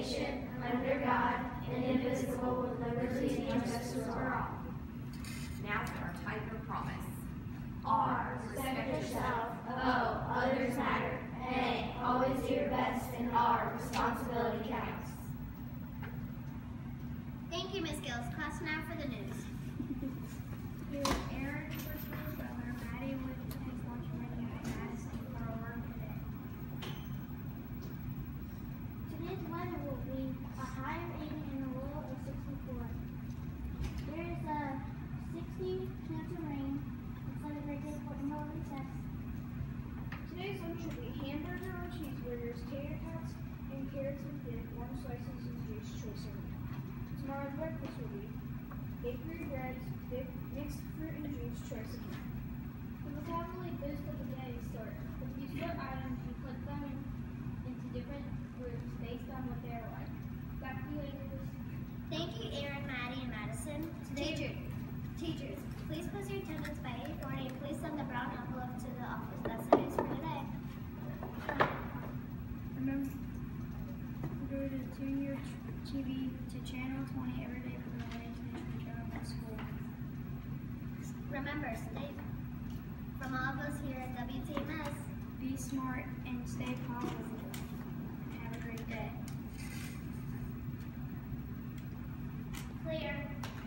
nation, under God, indivisible, with liberty and justice for all. Now for our Tiger promise. R, respect yourself. O, others matter. A, always do your best. And R, responsibility counts. Thank you, Ms. Gills. Class now for the news. Here's Aaron for school brother. Maddie with his lunch menu and Madison for our work today. Today's weather will be a high of 80 and a low of 64. There is a 60 chance of rain. It's like a great day for tomorrow recess. Today's lunch will be hamburger or cheeseburgers, tater tots, and carrots with dip, orange slices, and juice choice of. Tomorrow's breakfast will be bakery breads, dip, mixed fruit and juice choice of. The vocabulary boost of the day is sort. With these short items, you put them into different groups based on what they are like. Back to you, Angels. Thank you, Aaron, Maddie, and Madison. Teachers, please post your attendance by 8:40 and please send the brown envelope to the office. That's the news for today. Remember, go to Junior TV to Channel 20 every day for the latest news from Carrollton School. Remember, from all of us here at WTMS, Be smart and stay positive.